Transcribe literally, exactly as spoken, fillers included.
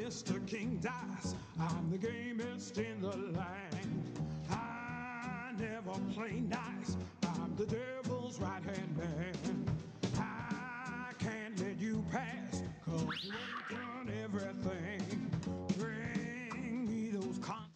Mister King Dice. I'm the gamest in the land. I never play nice. I'm the devil's right-hand man. I can't let you pass, cause you ain't done everything. Bring me those con-